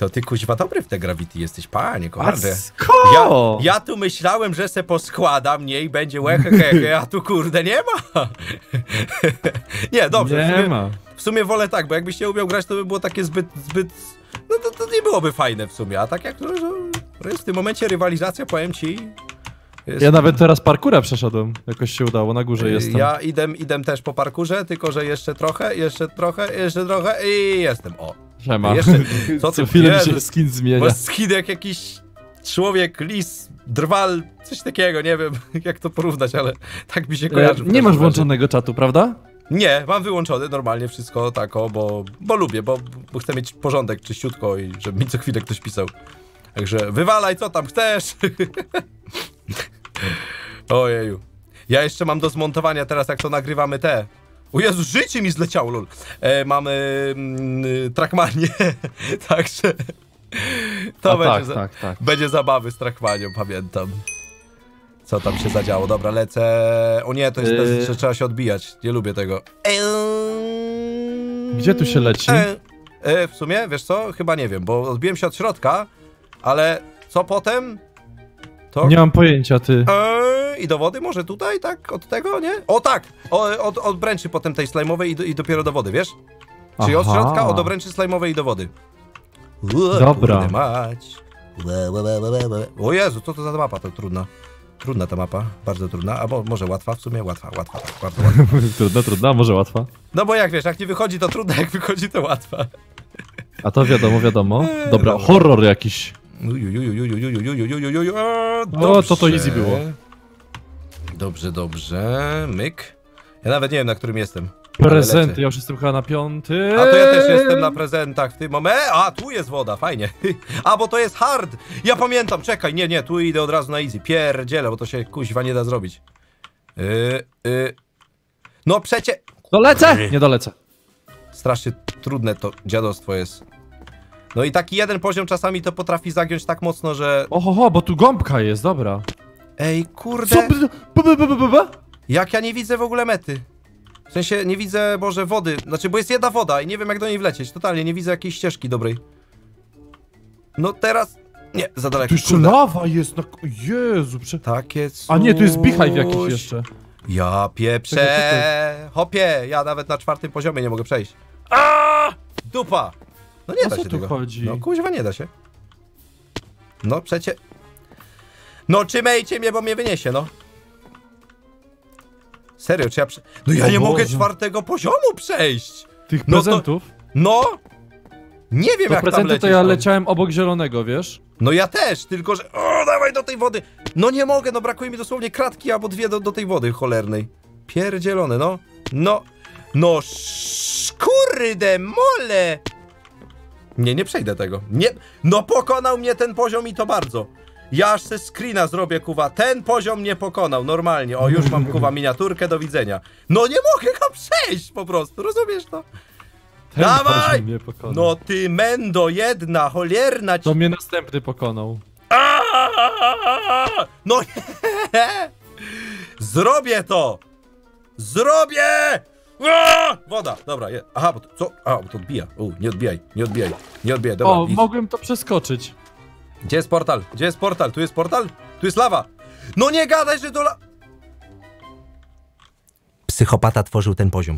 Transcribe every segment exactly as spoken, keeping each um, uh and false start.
To ty kuźwa dobry w te Gravity jesteś, panie, kochany. Ja, ja tu myślałem, że se poskładam, nie, i będzie łehehehe, a tu kurde nie ma. Nie, dobrze. Nie w sumie, ma. W sumie wolę tak, bo jakbyś nie umiał grać, to by było takie zbyt, zbyt... No to, to nie byłoby fajne w sumie, a tak jak to, że jest w tym momencie rywalizacja, powiem ci... Jest... Ja nawet teraz parkurę przeszedłem. Jakoś się udało, na górze jestem. Ja idę, idę też po parkurze, tylko że jeszcze trochę, jeszcze trochę, jeszcze trochę i jestem, o. Siema. Jeszcze, co Co ty, chwilę mi Jezu, się skin zmienia. bo skin jak jakiś człowiek, lis, drwal, coś takiego, nie wiem jak to porównać, ale tak mi się kojarzy. E, nie masz włączonego czatu, prawda? Nie, mam wyłączony normalnie wszystko tako, bo, bo lubię, bo, bo chcę mieć porządek czyściutko i żeby mi co chwilę ktoś pisał. Także wywalaj co tam chcesz. Ojeju. Ja jeszcze mam do zmontowania teraz, jak to nagrywamy te. O Jezu, życie mi zleciało, lol. E, mamy mm, Trackmanię, także to A będzie, tak, za, tak, tak. będzie zabawy z Trackmanią, pamiętam. Co tam się zadziało? Dobra, lecę. O nie, to jest, to jest że trzeba się odbijać. Nie lubię tego. Gdzie tu się leci? E, e, w sumie, wiesz co? Chyba nie wiem, bo odbiłem się od środka, ale co potem? To... Nie mam pojęcia, ty. Eee, I do wody może tutaj, tak? Od tego, nie? O tak! O, od, od bręczy potem tej slajmowej i, do, i dopiero do wody, wiesz? Czyli od Aha. środka, od obręczy slajmowej i do wody. Dobra. Kurde mać. O Jezu, co to za mapa? To trudna. Trudna ta mapa, bardzo trudna, albo może łatwa w sumie, łatwa, łatwa, tak, bardzo łatwa. Trudna, trudna, a może łatwa. No bo jak wiesz, jak nie wychodzi to trudna, jak wychodzi to łatwa. A to wiadomo, wiadomo. Eee, Dobra, dobra. horror jakiś. O, to to easy było. Dobrze, dobrze, myk. Ja nawet nie wiem, na którym jestem. ale Prezenty, lecę. ja już jestem chyba na piąty. A to ja też jestem na prezentach w tym momencie. A, tu jest woda, fajnie. A, bo to jest hard. Ja pamiętam, czekaj, nie, nie, tu idę od razu na easy. Pierdzielę, bo to się kuźwa nie da zrobić. Yy, yy. No przecie... Dolecę? Nie dolecę. Strasznie trudne to dziadostwo jest. No i taki jeden poziom czasami to potrafi zagiąć tak mocno, że... Ohoho, bo tu gąbka jest, dobra. Ej, Co? kurde... B- b- b- b- b- b- Jak ja nie widzę w ogóle mety. W sensie nie widzę, może wody. Znaczy, bo jest jedna woda i nie wiem jak do niej wlecieć. Totalnie nie widzę jakiejś ścieżki dobrej. No teraz... Nie, za daleko. Tu jeszcze kurde. lawa jest na... Jezu, prze... Takie coś... A nie, tu jest beehive jakiś jeszcze. Ja pieprzę. Czekaj, Hopie, ja nawet na czwartym poziomie nie mogę przejść. A! Dupa! No nie O da co się tu tego. chodzi? No kuźwa nie da się. No przecie... No trzymajcie mnie, bo mnie wyniesie, no. Serio, czy ja prze... No ja O nie Boże. mogę czwartego poziomu przejść! Tych No to- prezentów? No! Nie wiem To jak tam prezenty lecieć. to ja no. leciałem obok zielonego, wiesz? No ja też, tylko że... O, dawaj do tej wody! No nie mogę, no brakuje mi dosłownie kratki albo dwie do, do tej wody cholernej. Pierdzielone, no. No... No szkurde mole! Nie, nie przejdę tego. Nie... No pokonał mnie ten poziom i to bardzo. Ja aż se screena zrobię, kuwa. Ten poziom mnie pokonał, normalnie. O, już mam, kuwa, miniaturkę, do widzenia. No nie mogę go przejść po prostu, rozumiesz to? Ten Dawaj! poziom mnie pokonał. No ty mendo jedna, cholerna ci... To mnie następny pokonał. Aaaa! No nie! Zrobię to! Zrobię! Aaaa! Woda, dobra, je. Aha, bo to, co? A, bo to odbija. U, nie odbijaj, nie odbijaj, nie odbijaj, dobra. O, idź. mogłem to przeskoczyć. Gdzie jest portal? Gdzie jest portal? Tu jest portal? Tu jest lawa! No nie gadaj, że to la... Psychopata tworzył ten poziom.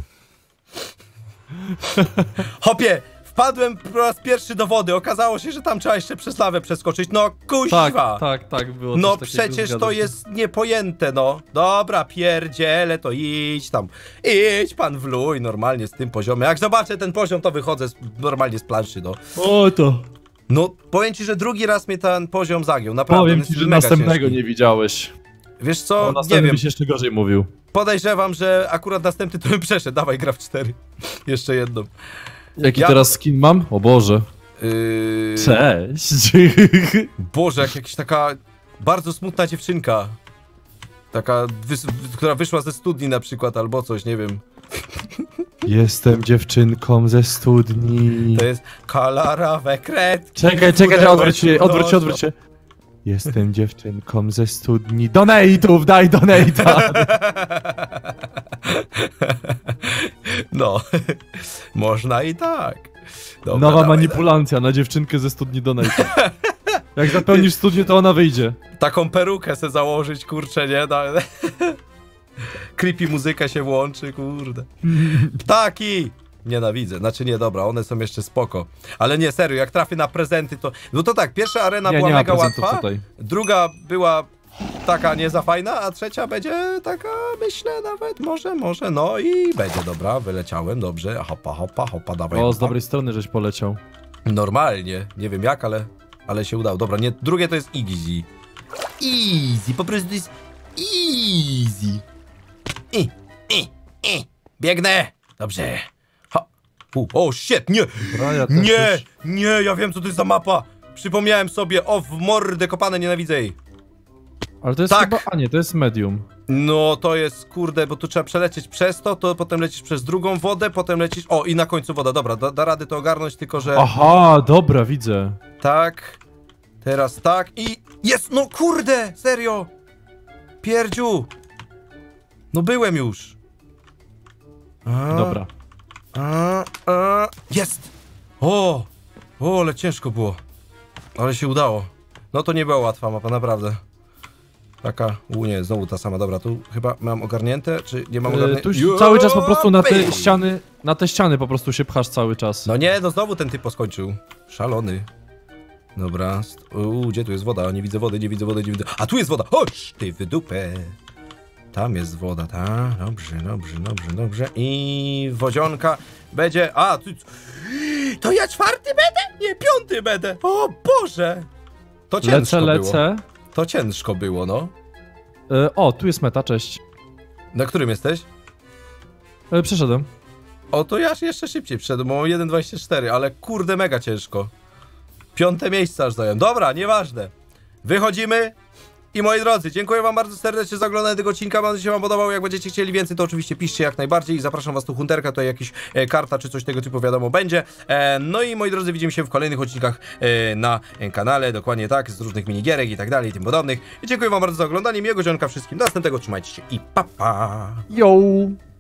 Hopie! Wpadłem po raz pierwszy do wody, okazało się, że tam trzeba jeszcze przez lawę przeskoczyć. No kuźwa! Tak, tak, tak, było No coś takiego, przecież zgadza to się. jest niepojęte, no. Dobra, pierdziele, to idź tam. Idź pan wluj normalnie z tym poziomem. Jak zobaczę ten poziom, to wychodzę z, normalnie z planszy, no. O to. No, powiem ci, że drugi raz mnie ten poziom zagiął, naprawdę. Powiem jest ci, że mega następnego ciężki. nie widziałeś. Wiesz O co, nie następnym wiem, byś jeszcze gorzej mówił. podejrzewam, że akurat następny to bym przeszedł. Dawaj, gra w cztery. Jeszcze jedną. Jaki Ja- teraz skin mam? O Boże. Yy... Cześć. Boże, jak jakaś taka bardzo smutna dziewczynka. Taka, wys- która wyszła ze studni na przykład, albo coś, nie wiem. Jestem dziewczynką ze studni. To jest kolorowe kredki. Czekaj, czekaj, pudełeczku odwróć się, odwróć się, noszą. odwróć się. Jestem dziewczynką ze studni. Donate'ów, daj donate'a. No, można i tak. Dobra, Nowa dawaj, manipulacja na dziewczynkę ze studni Donate'ów. Jak zapełnisz studnię, to ona wyjdzie. dawaj. Taką perukę se założyć, kurczę, nie? Da... Creepy muzyka się włączy, kurde. Ptaki! Nienawidzę, znaczy nie, dobra, one są jeszcze spoko. Ale nie, serio, jak trafię na prezenty, to... No to tak, pierwsza arena Nie, była nie ma mega prezentów łatwa, tutaj. druga była taka nie za fajna, a trzecia będzie taka, myślę nawet, może, może, no i będzie, dobra, wyleciałem, dobrze, hopa, hopa, hopa, dawaj, O, z hopa. dobrej strony żeś poleciał. Normalnie, nie wiem jak, ale, ale się udało. Dobra, nie, drugie to jest easy. Easy, po prostu to jest easy. I, i, i, biegnę, dobrze. Ha. U, o, shit, nie, Dobra, ja też nie, już- nie, ja wiem co to jest za mapa. Przypomniałem sobie, o, w mordę kopane, nienawidzę jej. Ale to jest Tak. chyba... A nie, to jest medium. No to jest, kurde, bo tu trzeba przelecieć przez to, to potem lecisz przez drugą wodę, potem lecisz, o i na końcu woda, dobra, da, da rady to ogarnąć, tylko że Aha, dobra, widzę. tak, teraz tak i jest, no kurde, serio, pierdziu, no byłem już. A, Dobra. a, a, jest, o, o, ale ciężko było, ale się udało, no to nie była łatwa mapa, naprawdę. Taka, u nie, znowu ta sama, dobra, tu chyba mam ogarnięte, czy nie mam E, ogarnięte? tu się cały czas po prostu na te Juppie! ściany, na te ściany po prostu się pchasz cały czas. No nie, no znowu ten typ poskończył. Szalony. Dobra, st- uuu, gdzie tu jest woda? Nie widzę wody, nie widzę wody, nie widzę... A tu jest woda! Chodź, ty w dupę! Tam jest woda, tak? Dobrze, dobrze, dobrze, dobrze. I wodzionka będzie... A, tu... To ja czwarty będę? Nie, piąty będę! O Boże! To ciężko Lecę, było. lecę. To ciężko było, no. E, o, tu jest meta, cześć. Na którym jesteś? E, przeszedłem. O, to ja jeszcze szybciej przyszedłem, bo mam jeden dwadzieścia cztery, ale kurde, mega ciężko. Piąte miejsce aż zająłem. Dobra, nieważne. Wychodzimy i moi drodzy, dziękuję wam bardzo serdecznie za oglądanie tego odcinka, mam nadzieję, że się wam podobał. Jak będziecie chcieli więcej, to oczywiście piszcie jak najbardziej. Zapraszam was tu Hunterka, tutaj jakiś e, karta czy coś tego typu wiadomo będzie. E, no i moi drodzy, widzimy się w kolejnych odcinkach e, na e, kanale, dokładnie tak, z różnych minigierek i tak dalej i tym podobnych. I dziękuję wam bardzo za oglądanie, miłego dzionka wszystkim, do następnego, trzymajcie się i pa pa! Yo!